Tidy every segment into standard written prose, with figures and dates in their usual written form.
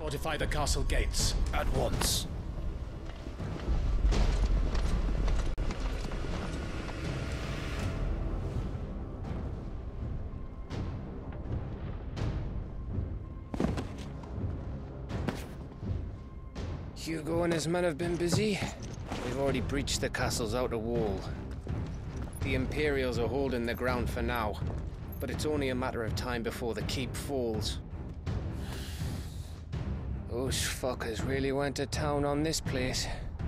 Fortify the castle gates at once. Hugo and his men have been busy. They've already breached the castle's outer wall. The Imperials are holding the ground for now, but it's only a matter of time before the keep falls. Those fuckers really went to town on this place.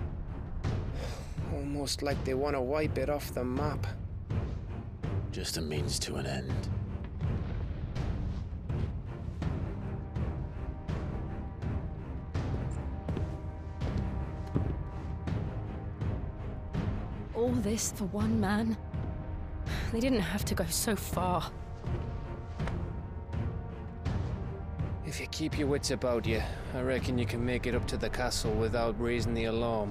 Almost like they want to wipe it off the map. Just a means to an end. All this for one man? They didn't have to go so far. If you keep your wits about you, I reckon you can make it up to the castle without raising the alarm.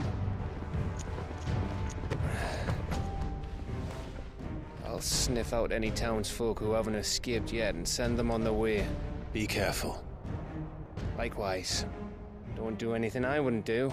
I'll sniff out any townsfolk who haven't escaped yet and send them on their way. Be careful. Likewise. Don't do anything I wouldn't do.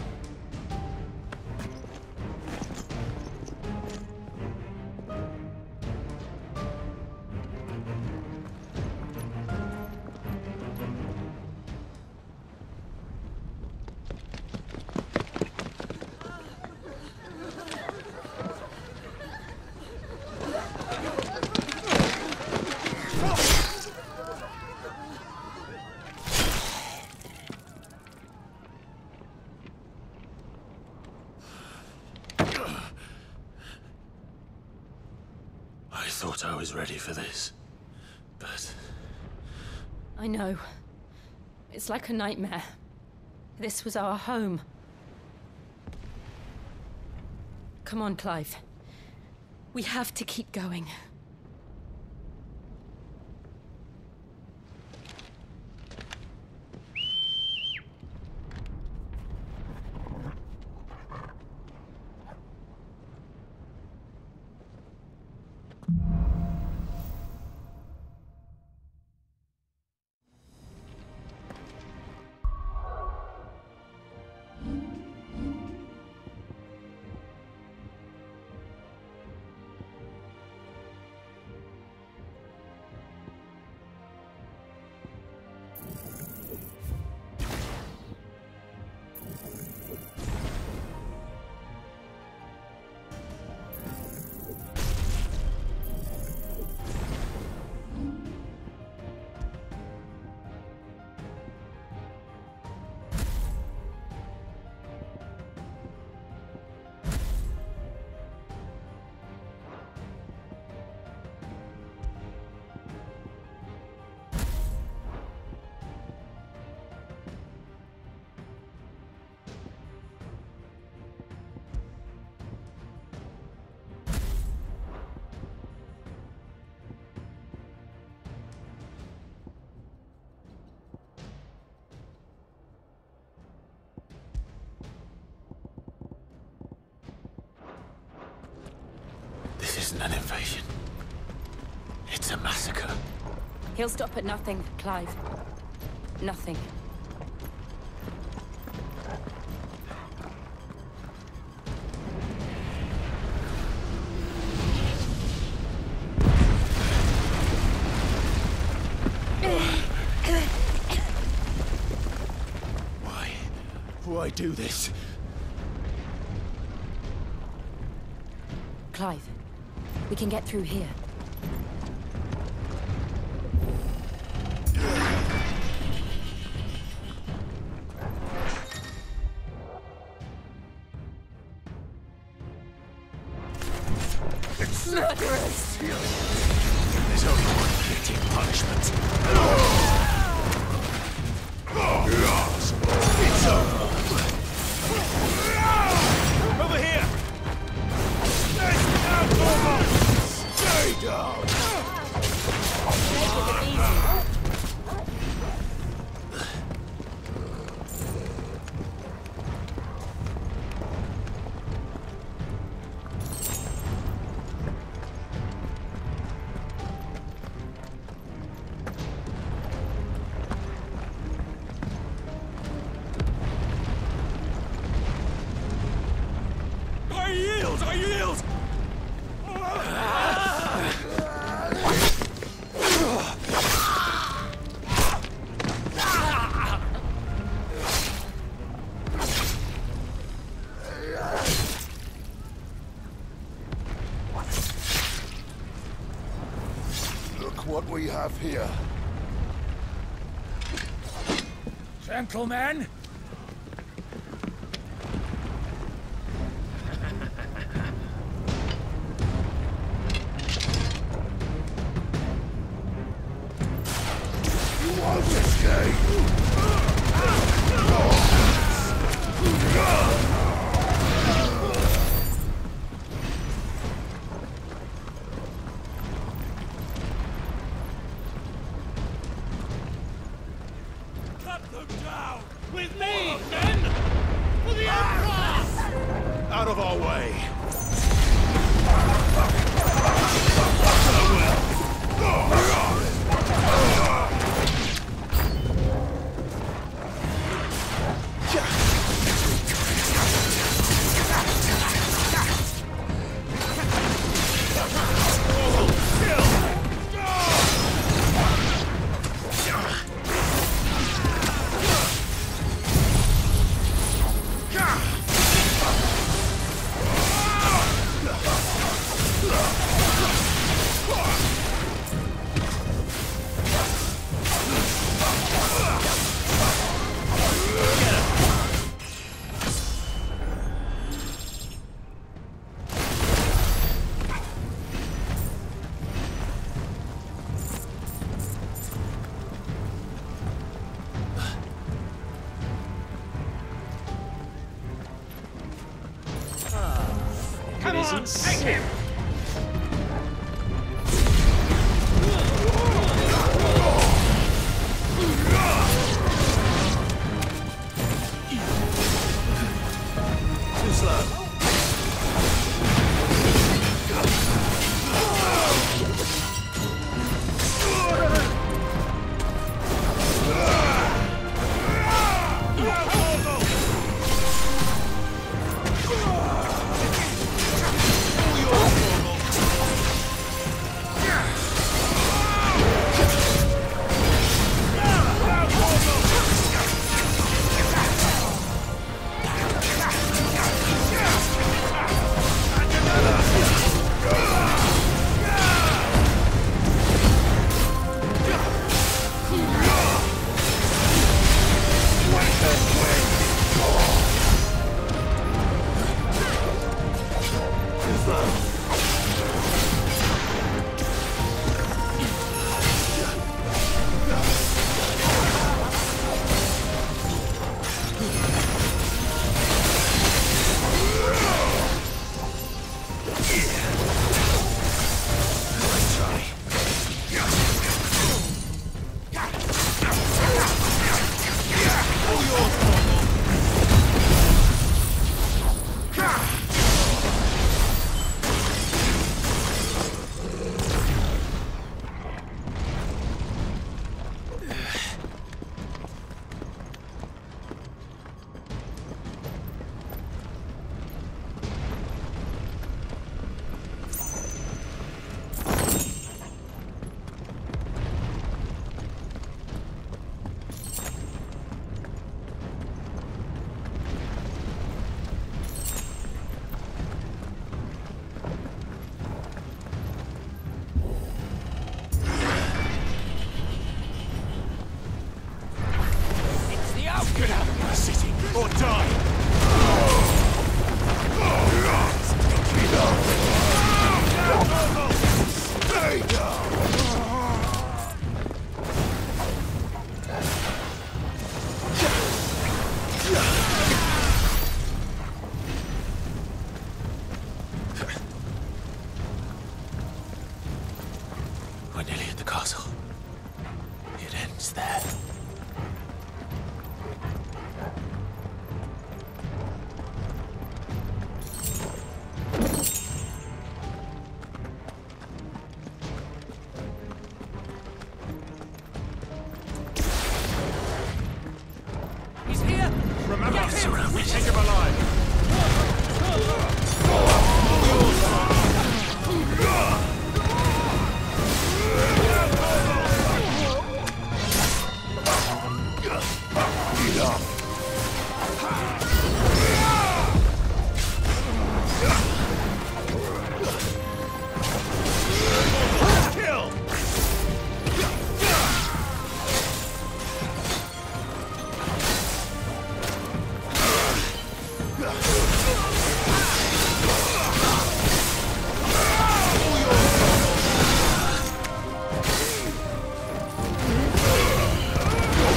I thought I was ready for this, but... I know. It's like a nightmare. This was our home. Come on, Clive. We have to keep going. This isn't an invasion. It's a massacre. He'll stop at nothing, Clive. Nothing. Why do this? Clive, we can get through here. It's Murderers! There's only one fitting punishment. It's over. Over here! Stay down! we have here? Gentlemen! You won't escape! Cut them down! With me, men! For the Emperor! Out of our way! Come on, take him! Too slow. Get out of my city, or die! We're nearly at the castle. It ends there. He's here! Remember, Get him! surround me. Take him alive!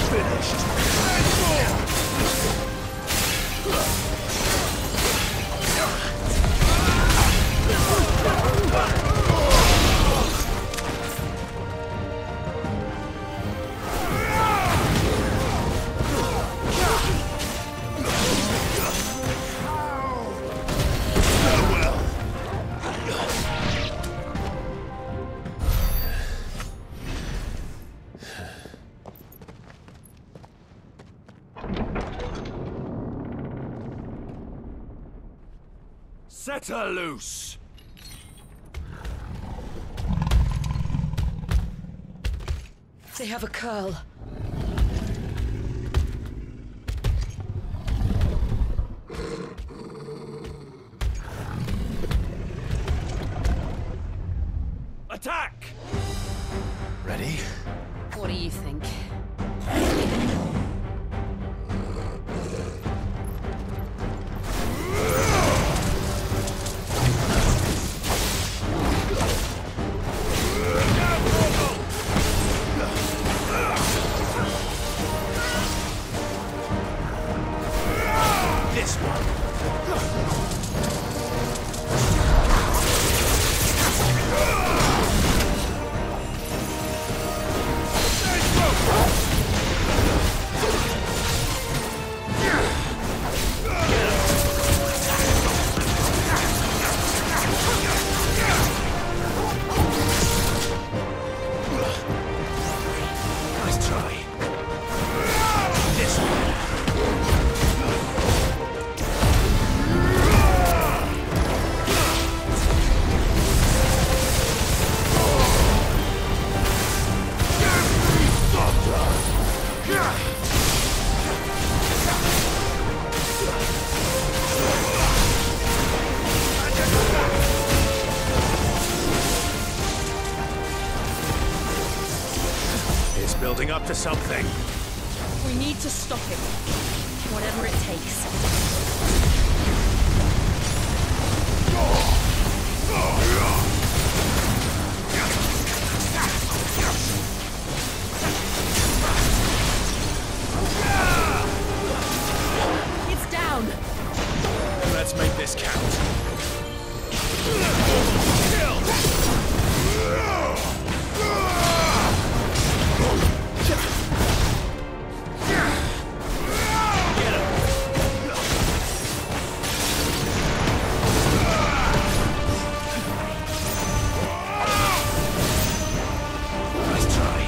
Set her loose! They have a curl. Attack! Ready? What do you think? This one! Nice try. This one. It's building up to something. We need to stop him. Whatever it takes. It's down! Let's make this count. Nice try.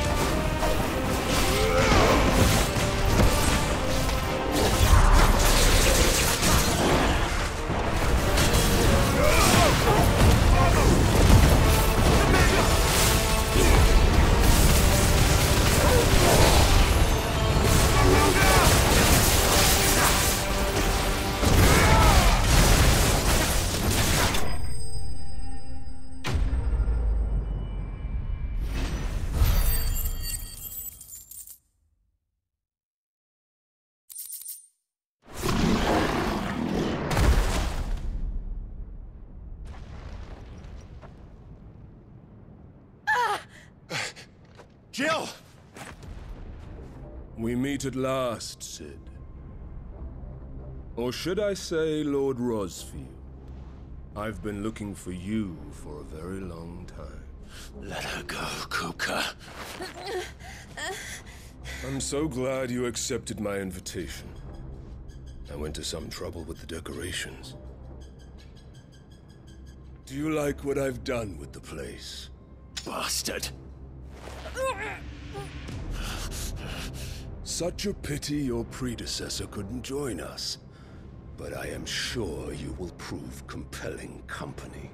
Jill! We meet at last, Cid. Or should I say, Lord Rosfield? I've been looking for you for a very long time. Let her go, Kupka. I'm so glad you accepted my invitation. I went to some trouble with the decorations. Do you like what I've done with the place? Bastard. Such a pity your predecessor couldn't join us. But I am sure you will prove compelling company.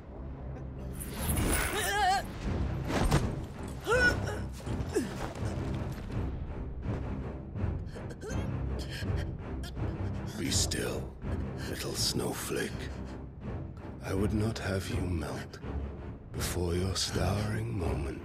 Be still, little snowflake. I would not have you melt before your starring moment.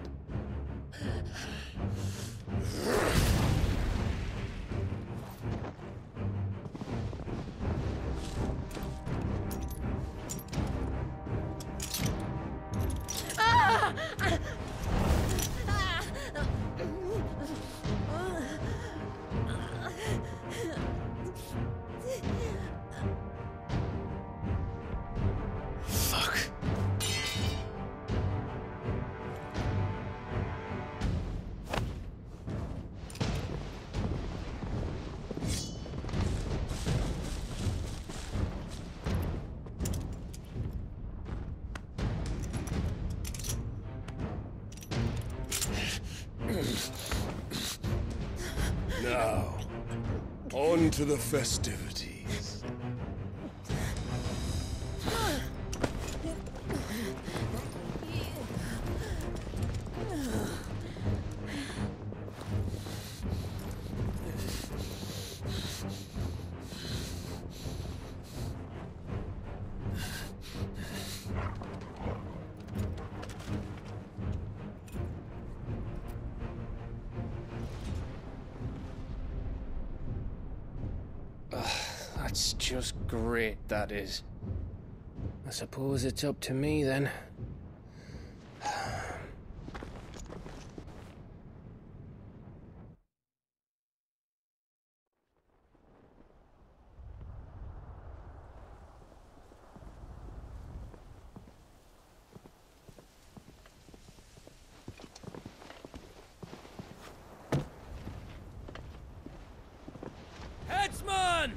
Now, on to the festivities. That's just great, that is. I suppose it's up to me then. Headsman!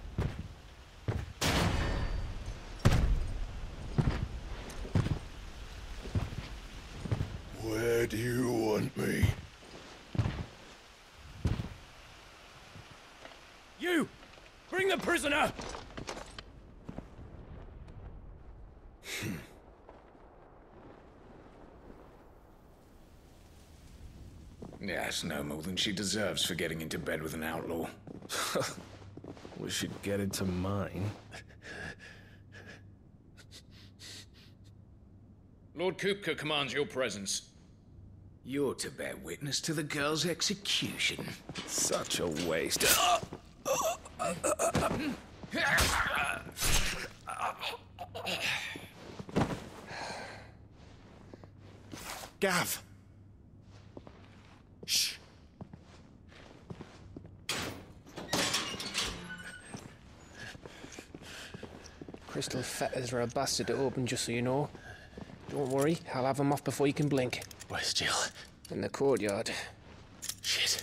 Where do you want me? You! Bring the prisoner! Yes, no more than she deserves for getting into bed with an outlaw. We should get into mine. Lord Kupka commands your presence. You're to bear witness to the girl's execution. Such a waste. Gav! Shh. Crystal fetters are a bastard to open, just so you know. Don't worry, I'll have them off before you can blink. Where's Jill? In the courtyard. Shit.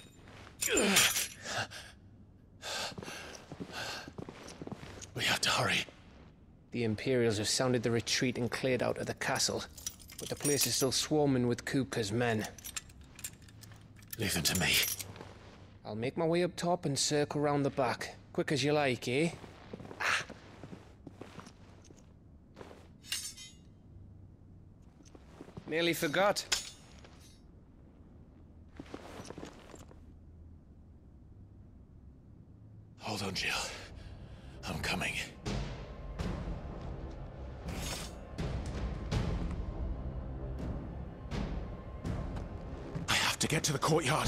We have to hurry. The Imperials have sounded the retreat and cleared out of the castle, but the place is still swarming with Kupka's men. Leave them to me. I'll make my way up top and circle round the back. Quick as you like, eh? Nearly forgot. Hold on, Jill. I'm coming. I have to get to the courtyard.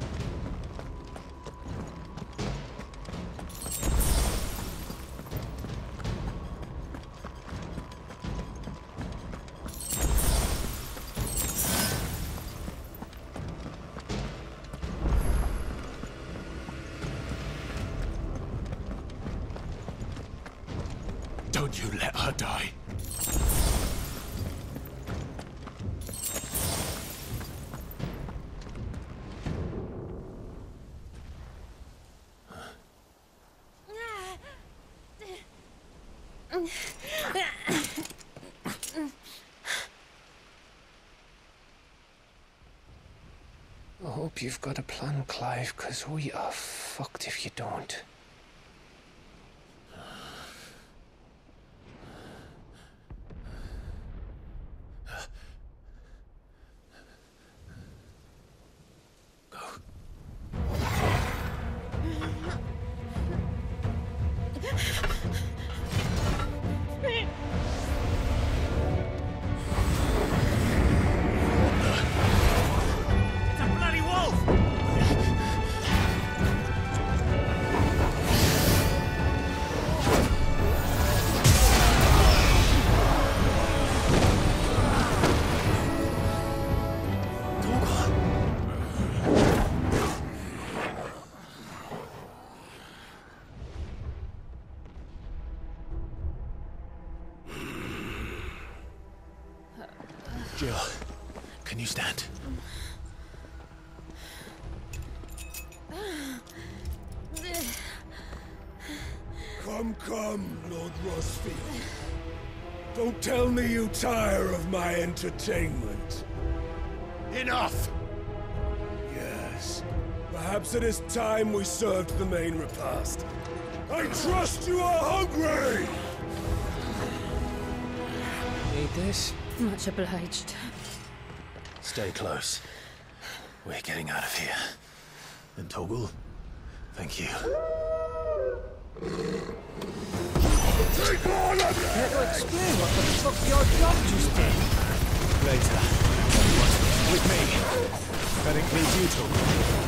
Don't you let her die. I hope you've got a plan, Clive, because we are fucked if you don't. Jill, can you stand? Come, Lord Rosfield. Don't tell me you tire of my entertainment. Enough! Yes, perhaps Perhaps it is time we served the main repast. I trust you are hungry! Need this? Much obliged. Stay close. We're getting out of here. And Toggle, thank you. Take all of them! Care to explain what the fuck your job just did? Later. With me. That includes you, Toggle.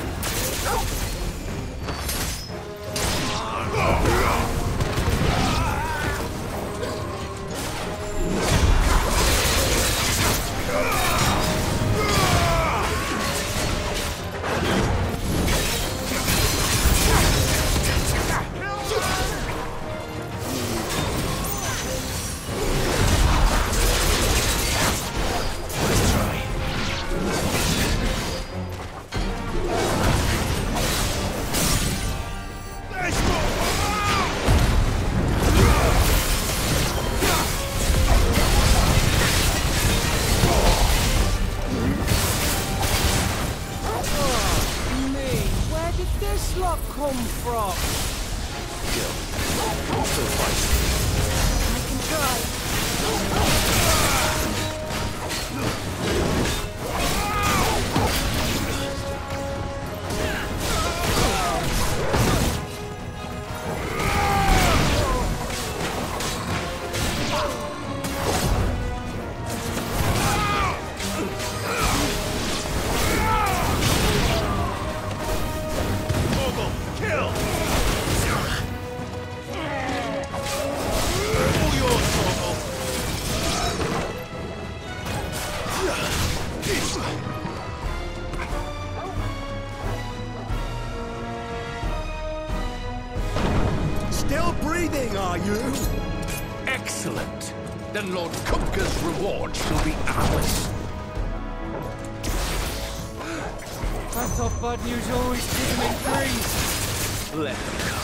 Still breathing, are you? Excellent. Then Lord Kupka's reward shall be ours. I thought bad news always came in threes. Let them come.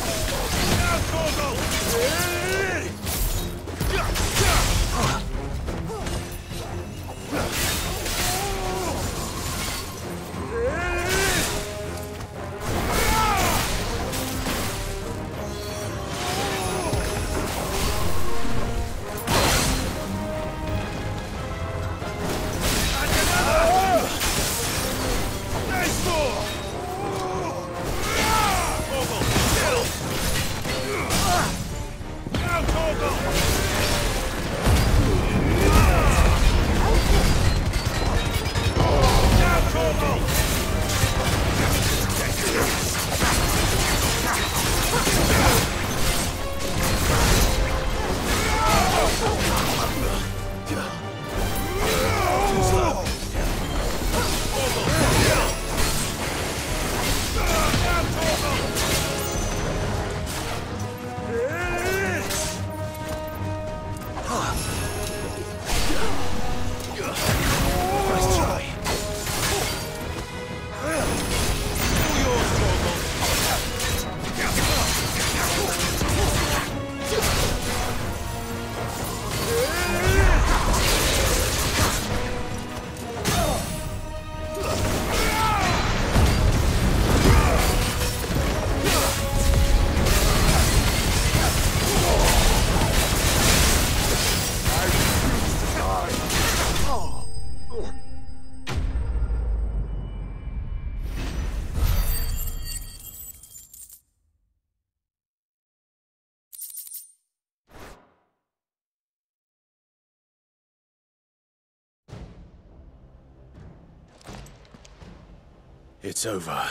It's over.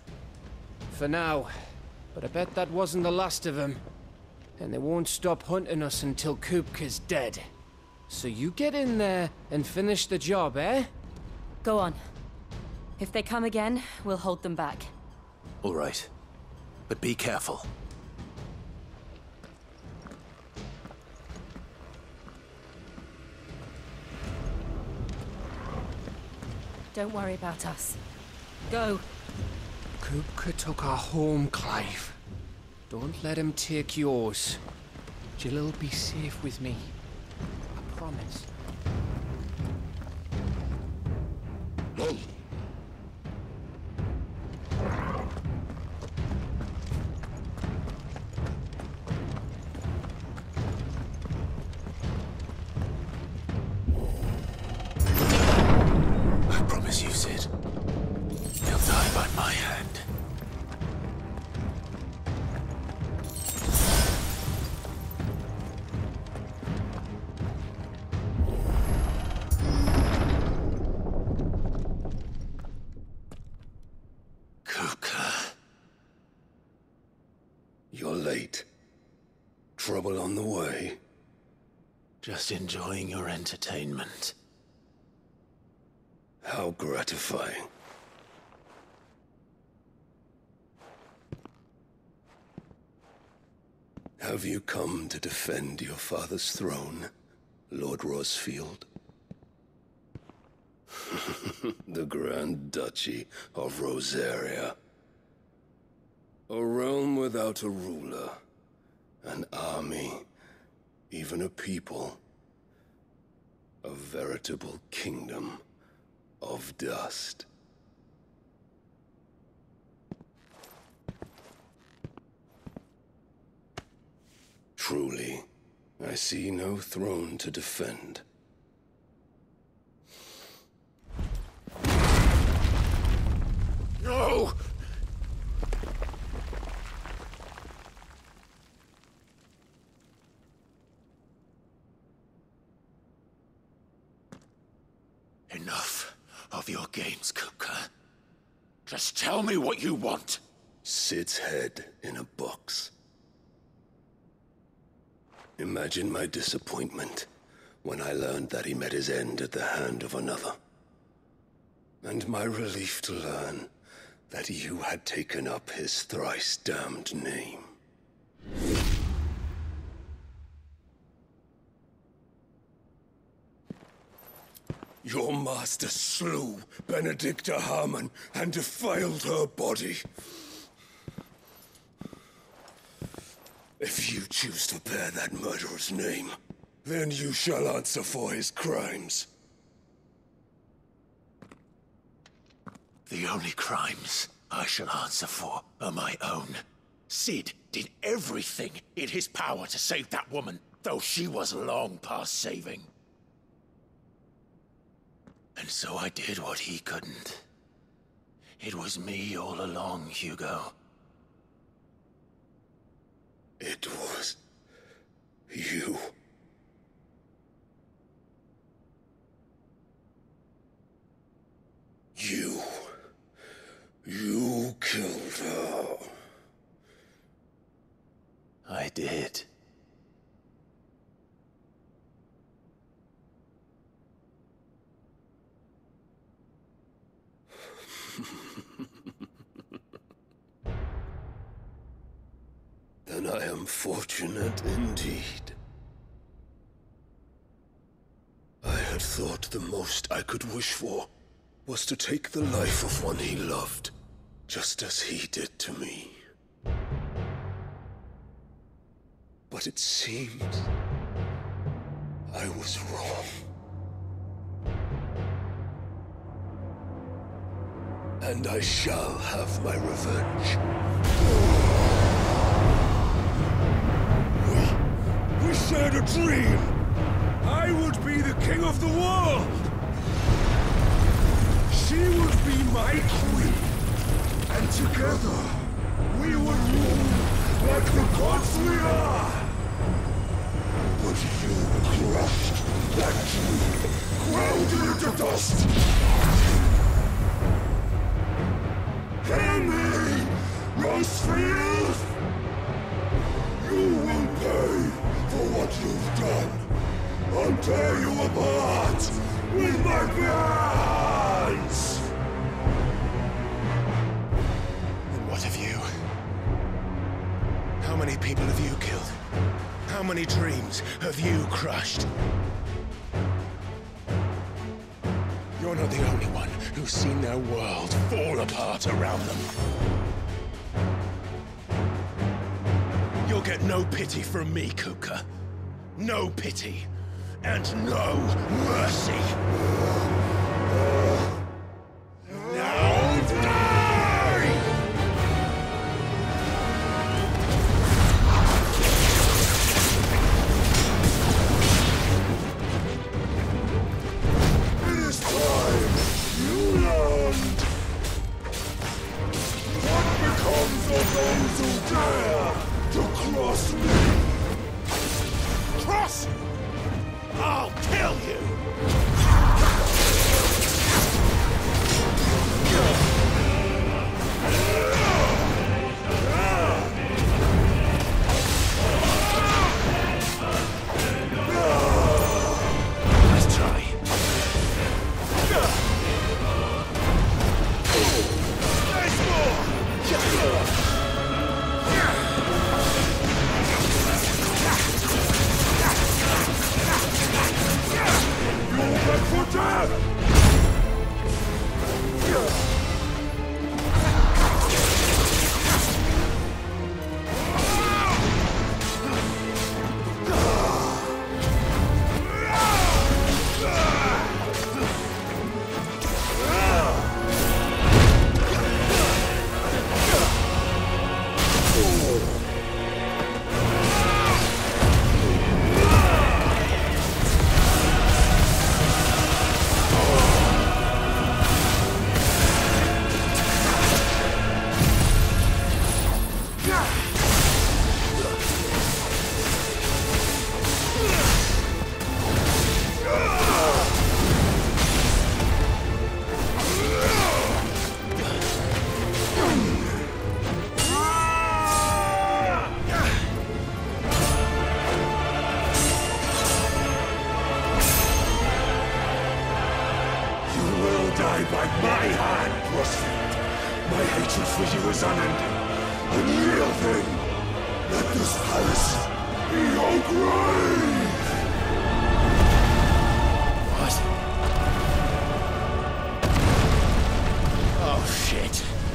For now. But I bet that wasn't the last of them. And they won't stop hunting us until Kupka's dead. So you get in there and finish the job, eh? Go on. If they come again, we'll hold them back. All right. But be careful. Don't worry about us. Go. Kupka took our home, Clive. Don't let him take yours. Jill'll be safe with me. I promise. Kupka. You're late. Trouble on the way? Just enjoying your entertainment. How gratifying. Have you come to defend your father's throne, Lord Rosfield? The Grand Duchy of Rosaria. A realm without a ruler, an army, even a people. A veritable kingdom of dust. Truly, I see no throne to defend. No! Enough of your games, Kupka. Just tell me what you want. Sid's head in a box. Imagine my disappointment when I learned that he met his end at the hand of another. And my relief to learn that you had taken up his thrice-damned name. Your master slew Benedicta Harmon and defiled her body. If you choose to bear that murderer's name, then you shall answer for his crimes. The only crimes I shall answer for are my own. Sid did everything in his power to save that woman, though she was long past saving. And so I did what he couldn't. It was me all along, Hugo. It was you. You killed her. I did. Then I am fortunate indeed. I had thought the most I could wish for was to take the life of one he loved, just as he did to me. But it seems I was wrong. And I shall have my revenge. We shared a dream! I would be the king of the world! She would be my queen! And together, we would rule like the gods we are! But you crushed that dream, ground it into dust! Hear me, Rosfield! You will pay for what you've done. I'll tear you apart with my hands! And what of you? How many people have you killed? How many dreams have you crushed? You're not the only one who's seen their world fall apart around them. You'll get no pity from me, Kupka. No pity. And no mercy. Now die! It is time you learned what becomes of those who dare to cross me. Cross! I'll kill you! virtue is unending. Unyielding. Let this palace be your grave! What? Oh, shit.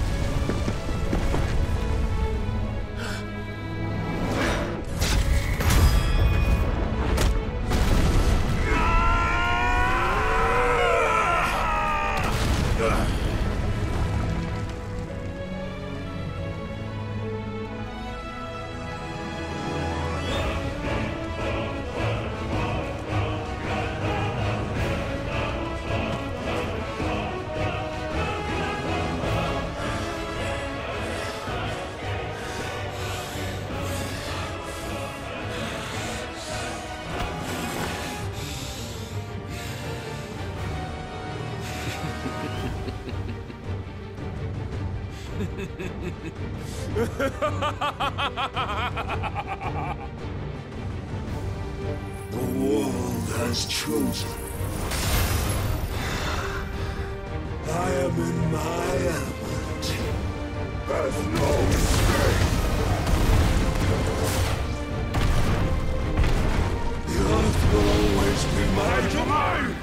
The world has chosen. I am in my element. There's no escape. The earth will always be my domain.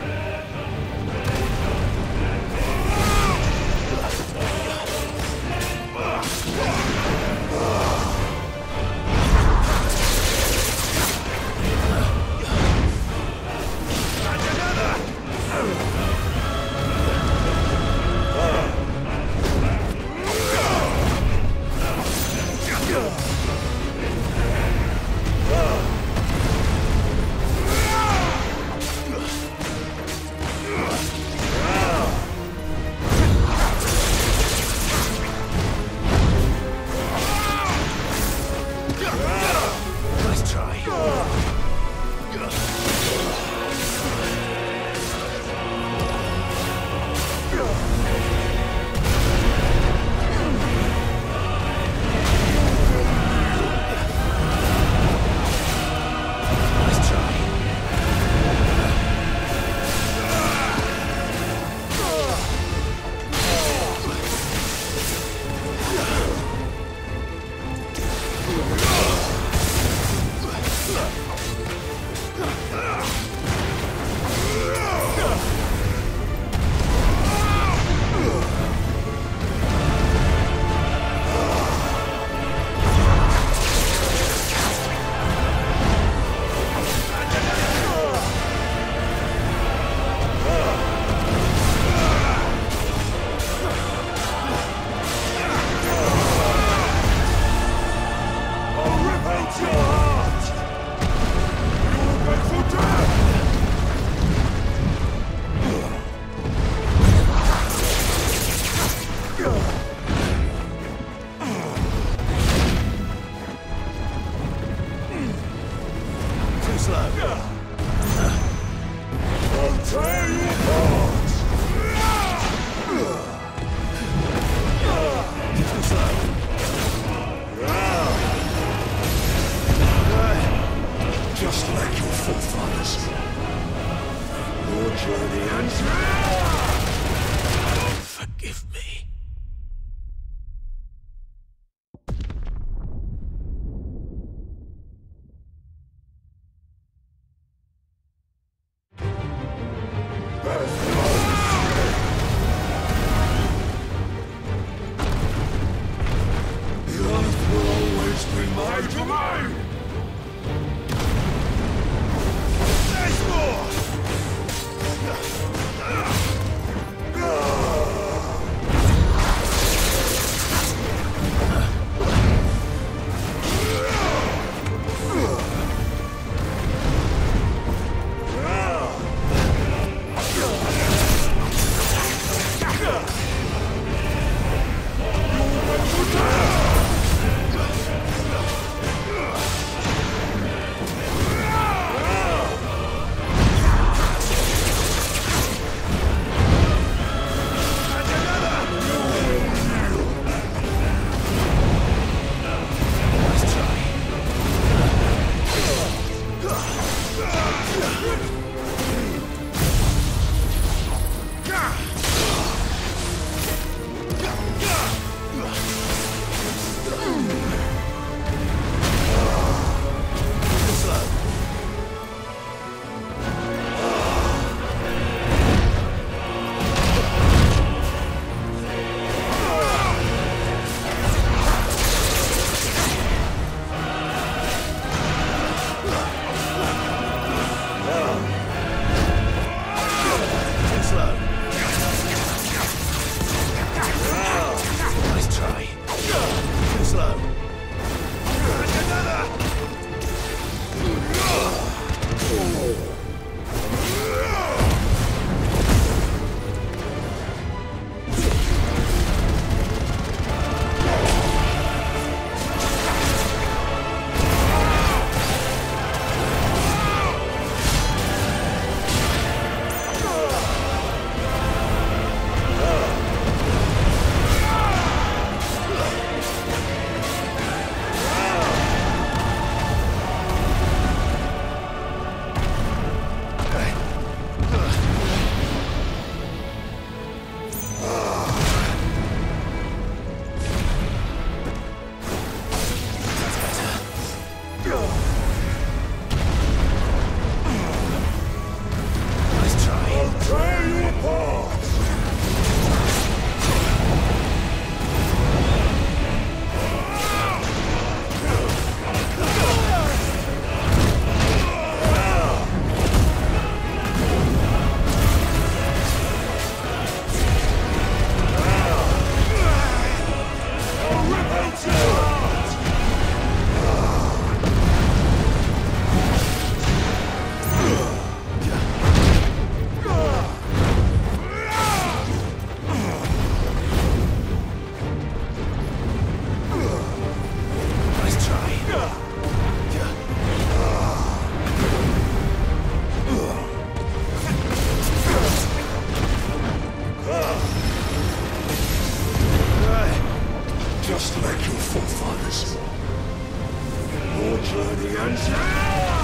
like your forefathers. Your journey ends now!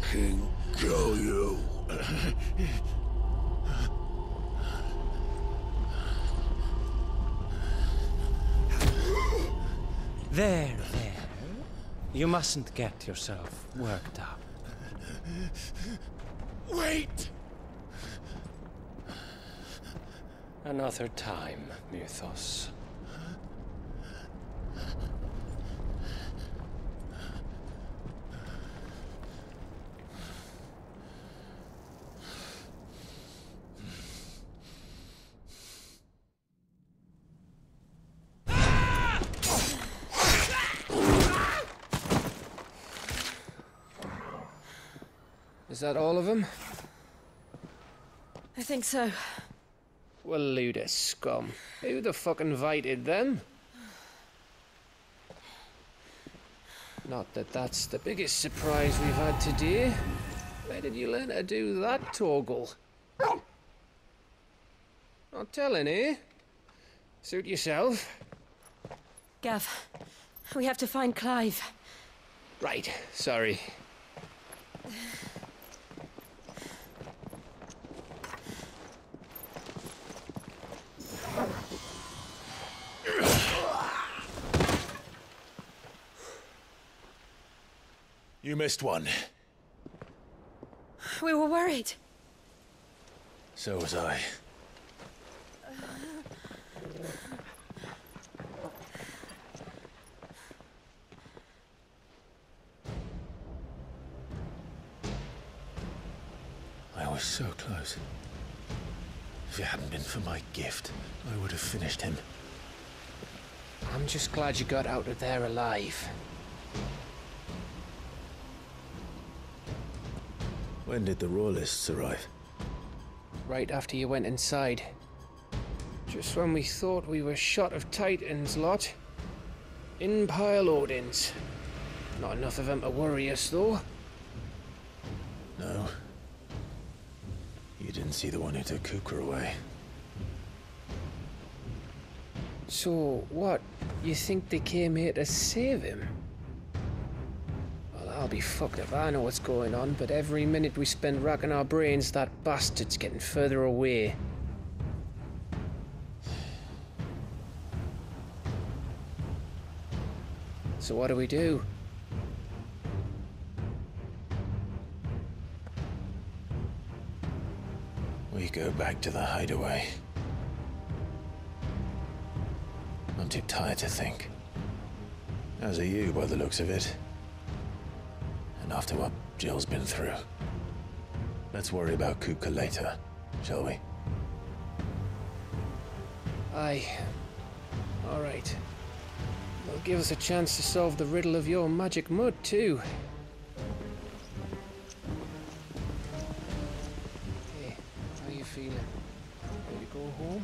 fucking kill you. There. You mustn't get yourself worked up. Wait! Another time, Mythos. Is that all of them? I think so. Well, load of scum. Who the fuck invited them? Not that that's the biggest surprise we've had today. Where did you learn to do that, Torgal? Not telling, eh? Suit yourself. Gav, we have to find Clive. Right, sorry. You missed one. We were worried. So was I. I was so close. If it hadn't been for my gift, I would have finished him. I'm just glad you got out of there alive. When did the Royalists arrive? Right after you went inside. Just when we thought we were shot of Titans, lot. In pile Odins. Not enough of them to worry us, though. No. You didn't see the one who took Kukra away. So, what? You think they came here to save him? Well, I'll be fucked if I know what's going on, but every minute we spend racking our brains, that bastard's getting further away. So what do? We go back to the hideaway. I'm too tired to think. As are you, by the looks of it. And after what Jill's been through. Let's worry about Kupka later, shall we? Aye. All right. It'll give us a chance to solve the riddle of your magic mud, too. Hey, how you feeling? Ready to go home?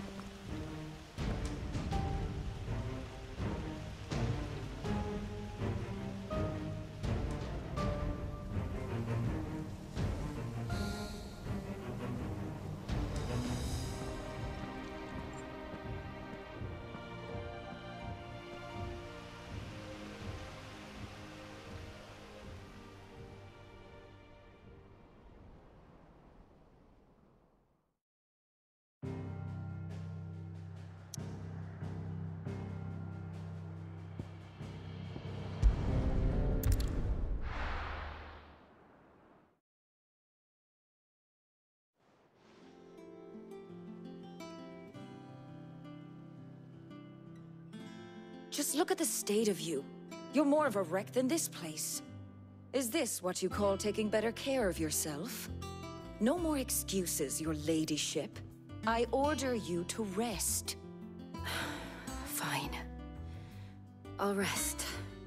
Just look at the state of you. You're more of a wreck than this place. Is this what you call taking better care of yourself? No more excuses, your ladyship. I order you to rest. Fine. I'll rest.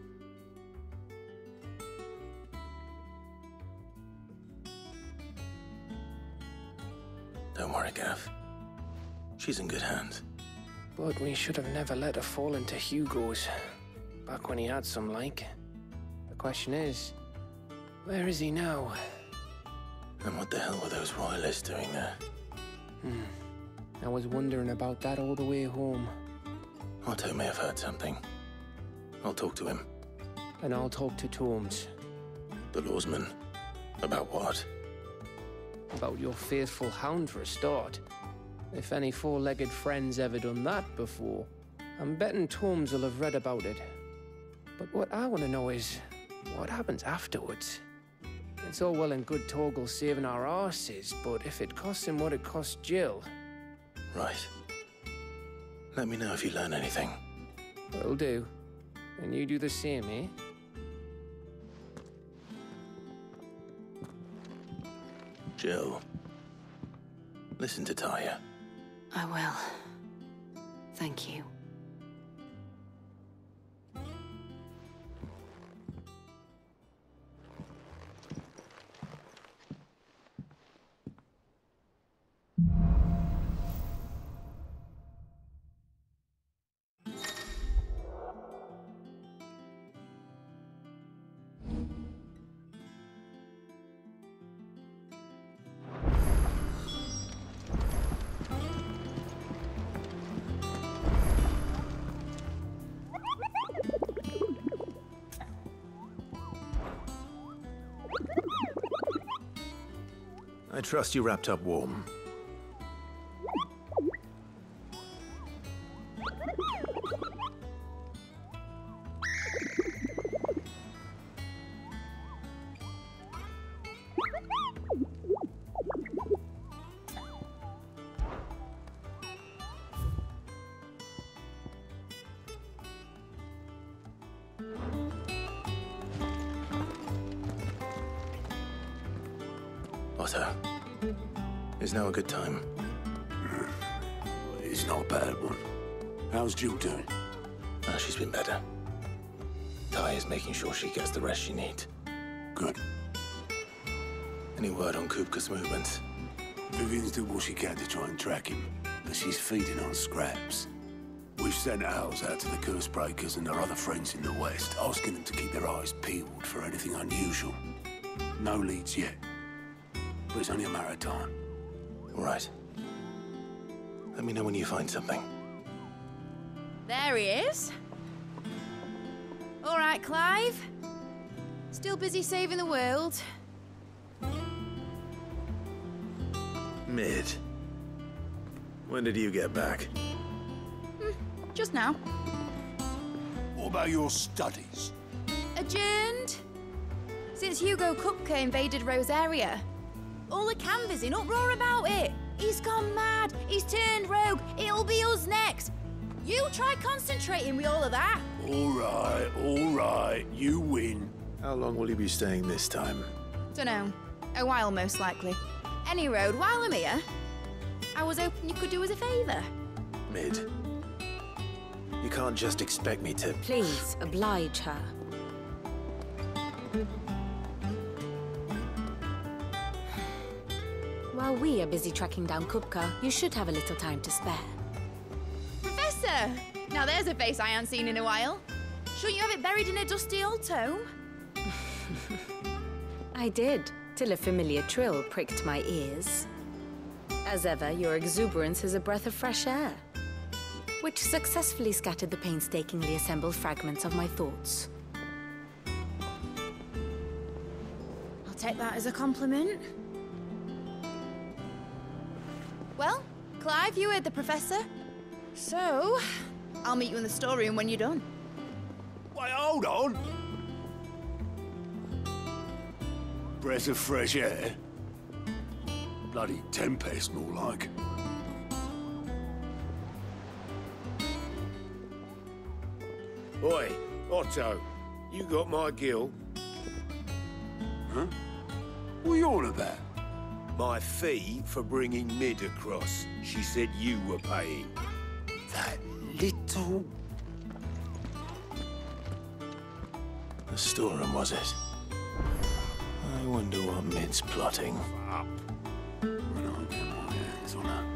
Don't worry, Gav. She's in good hands. But we should have never let her fall into Hugo's. Back when he had some like. The question is, where is he now? And what the hell were those royalists doing there? I was wondering about that all the way home. Otto may have heard something. I'll talk to him. And I'll talk to Tomes. The lawsman. About what? About your faithful hound for a start. If any four-legged friend's ever done that before, I'm betting Tomes will have read about it. But what I want to know is, what happens afterwards? It's all well and good Torgal saving our arses, but if it costs him what it cost Jill... Right. Let me know if you learn anything. Will do. And you do the same, eh? Jill, listen to Taya. I will. Thank you. I trust you wrapped up warm. Otto, is now a good time? It's not a bad one. How's Jill doing? Oh, she's been better. Ty is making sure she gets the rest she needs. Good. Any word on Kupka's movements? Vivian's doing what she can to try and track him, but she's feeding on scraps. We've sent ours out to the Cursebreakers and their other friends in the West, asking them to keep their eyes peeled for anything unusual. No leads yet. But it's only a matter of time. All right. Let me know when you find something. There he is. All right, Clive. Still busy saving the world. Mid. When did you get back? Just now. What about your studies? Adjourned. Since Hugo Kupka invaded Rosaria. All the canvas in uproar about it. He's gone mad. He's turned rogue. It'll be us next. You try concentrating with all of that. All right. You win. How long will you be staying this time? Dunno. A while, most likely. Any road, while I'm here, I was hoping you could do us a favour. Mid. You can't just expect me to... Please, oblige her. While we are busy tracking down Kupka, you should have a little time to spare. Professor! Now there's a face I haven't seen in a while. Shouldn't you have it buried in a dusty old tome? I did, till a familiar trill pricked my ears. As ever, your exuberance is a breath of fresh air, which successfully scattered the painstakingly assembled fragments of my thoughts. I'll take that as a compliment. Well, Clive, you heard the Professor. So, I'll meet you in the storeroom when you're done. Wait, hold on. Breath of fresh air? Bloody tempest, more like. Oi, Otto, you got my gill? Huh? What are you on about? My fee for bringing Mid across. She said you were paying. That little... The storeroom, was it? I wonder what Mid's plotting. Up. When I get my hands on her.